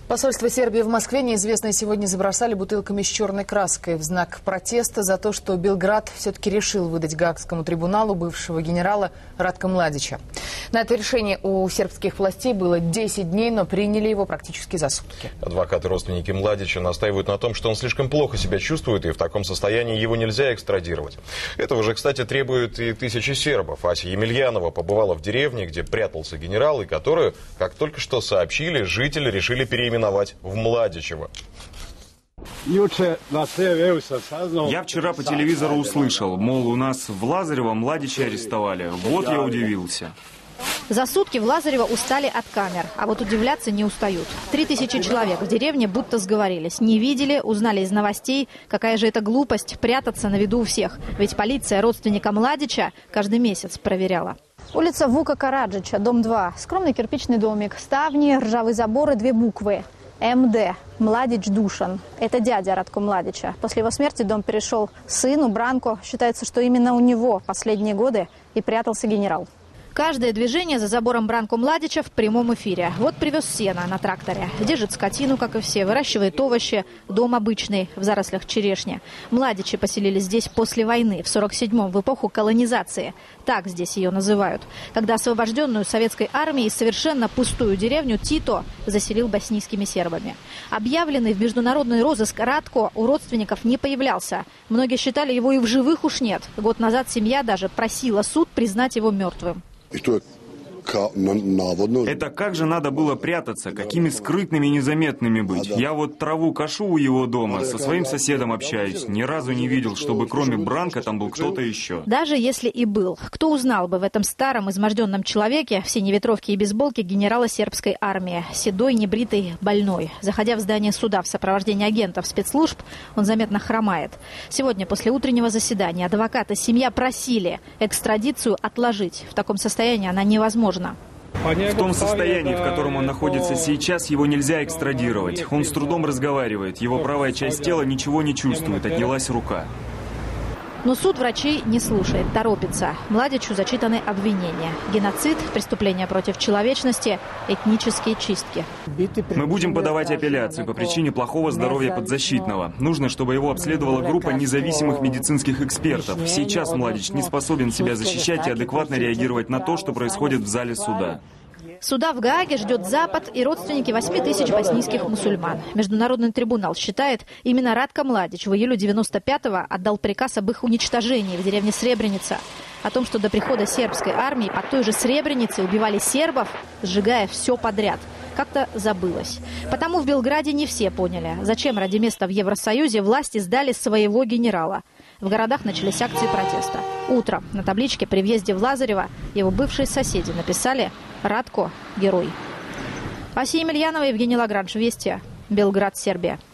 Посольство Сербии в Москве неизвестные сегодня забросали бутылками с черной краской в знак протеста за то, что Белград все-таки решил выдать Гаагскому трибуналу бывшего генерала Ратка Младича. На это решение у сербских властей было 10 дней, но приняли его практически за сутки. Адвокаты и родственники Младича настаивают на том, что он слишком плохо себя чувствует, и в таком состоянии его нельзя экстрадировать. Этого же, кстати, требуют и тысячи сербов. Ася Емельянова побывала в деревне, где прятался генерал, и которую, как только что сообщили, жители решили переименовать в Младичево. Я вчера по телевизору услышал, мол, у нас в Лазарево Младича арестовали. Вот я удивился. За сутки в Лазарево устали от камер, а вот удивляться не устают. 3000 человек в деревне будто сговорились. Не видели, узнали из новостей. Какая же это глупость прятаться на виду у всех. Ведь полиция родственника Младича каждый месяц проверяла. Улица Вука Караджича, дом 2. Скромный кирпичный домик, ставни, ржавый забор и 2 буквы. МД. Младич Душан. Это дядя Ратко Младича. После его смерти дом перешел сыну Бранко. Считается, что именно у него последние годы и прятался генерал. Каждое движение за забором Бранко Младича в прямом эфире. Вот привез сено на тракторе. Держит скотину, как и все. Выращивает овощи. Дом обычный, в зарослях черешни. Младичи поселились здесь после войны, в 47-м, в эпоху колонизации. Так здесь ее называют. Когда освобожденную советской армией совершенно пустую деревню Тито заселил боснийскими сербами. Объявленный в международный розыск Ратко у родственников не появлялся. Многие считали, его и в живых уж нет. Год назад семья даже просила суд признать его мертвым. Это как же надо было прятаться, какими скрытными и незаметными быть. Я вот траву кошу у его дома, со своим соседом общаюсь. Ни разу не видел, чтобы кроме Бранко там был кто-то еще. Даже если и был, кто узнал бы в этом старом изможденном человеке в синей ветровке и бейсболке генерала сербской армии? Седой, небритый, больной. Заходя в здание суда в сопровождении агентов спецслужб, он заметно хромает. Сегодня после утреннего заседания адвокаты и семья просили экстрадицию отложить. В таком состоянии она невозможна. В том состоянии, в котором он находится сейчас, его нельзя экстрадировать. Он с трудом разговаривает, его правая часть тела ничего не чувствует, отнялась рука. Но суд врачей не слушает, торопится. Младичу зачитаны обвинения. Геноцид, преступления против человечности, этнические чистки. Мы будем подавать апелляции по причине плохого здоровья подзащитного. Нужно, чтобы его обследовала группа независимых медицинских экспертов. Сейчас Младич не способен себя защищать и адекватно реагировать на то, что происходит в зале суда. Суда в Гааге ждет Запад и родственники 8000 боснийских мусульман. Международный трибунал считает, именно Ратко Младич в июле 95-го отдал приказ об их уничтожении в деревне Сребреница. О том, что до прихода сербской армии под той же Сребреницей убивали сербов, сжигая все подряд. Как-то забылось. Потому в Белграде не все поняли, зачем ради места в Евросоюзе власти сдали своего генерала. В городах начались акции протеста. Утром на табличке при въезде в Лазарево его бывшие соседи написали «Ратко – герой». Ася Емельянова, Евгений Лагранж, Вести, Белград, Сербия.